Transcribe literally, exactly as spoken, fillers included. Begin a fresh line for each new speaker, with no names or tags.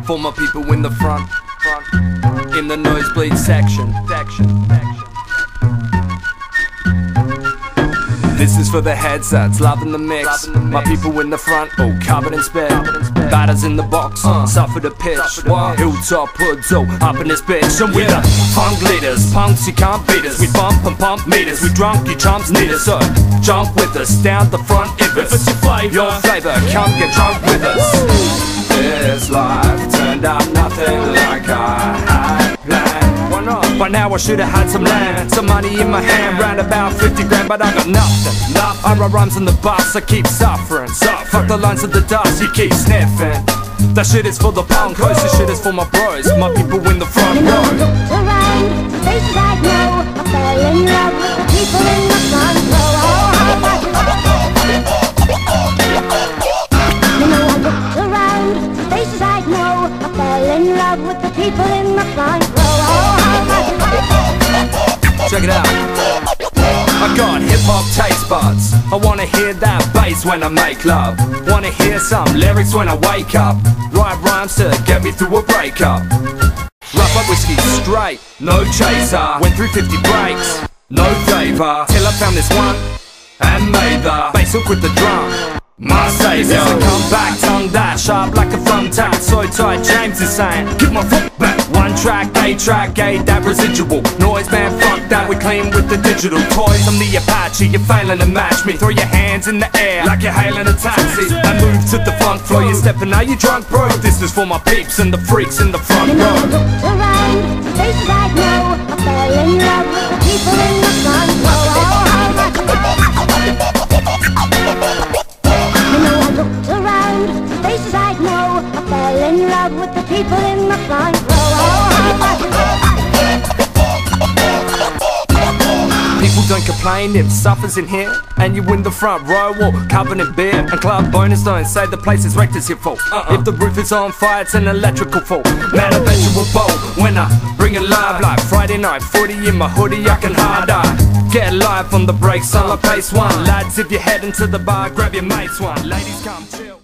For my people in the front, front, in the nosebleed section, section, section. This is for the headsets, loving the mix. Loving the mix. My people in the front, all covered in spit. Batters in the box, uh, suffer the pitch. Wow. Hilltop hoods, all up in this bitch. And we're the funk leaders, punks you can't beat us. We bump and pump meters, we drunk, you chumps need us. So jump with us, down the front if it's, if it's your flavor. Your flavor, come get drunk with us. Woo! This life turned out nothing like I had planned. Why not? By now I should've had some land, some money in my hand, round about fifty grand, but I got nothing. Nothing. I write rhymes on the bus, I keep suffering. suffering. Fuck the lines of the dust, you keep sniffing. That shit is for the punkos, this shit is for my bros, my people in the front row.
You know, I looked around, faces I know, I fell in love with the people in the front row. You know, I looked around, faces I know, I fell in love with the people in the front row.
Check it out. I got hip-hop taste buds. I wanna hear that bass when I make love. Wanna hear some lyrics when I wake up. Write rhymes to get me through a breakup. Rough up whiskey straight, no chaser. Went through fifty breaks, no favor. Till I found this one and made the bass hook with the drum my savior. This a comeback, tongue that sharp like a thumbtack. So tight, James is saying, give my foot back. One track, A track, A, that residual noise, man, fuck that, we clean with the digital toys. I'm the Apache, you're failing to match me. Throw your hands in the air like you're hailing a taxi. And move to the funk floor, you're stepping out, you drunk, bro. This is for my peeps and the freaks in the front row.
You know, I looked around, faces I know, I fell in love with the people in the front row. You know, I looked around, faces I know, I fell in love with the people in the front row.
People don't complain if suffers in here and you in the front row or covered in beer. And club bonus don't say the place is wrecked, it's your fault. uh-uh. If the roof is on fire, it's an electrical fault. Man, I bet you a bowl when I bring it live like Friday night footy in my hoodie, I can hard eye. Get live on the break, son, like pace one. Lads, if you're heading to the bar, grab your mates one. Ladies, come chill.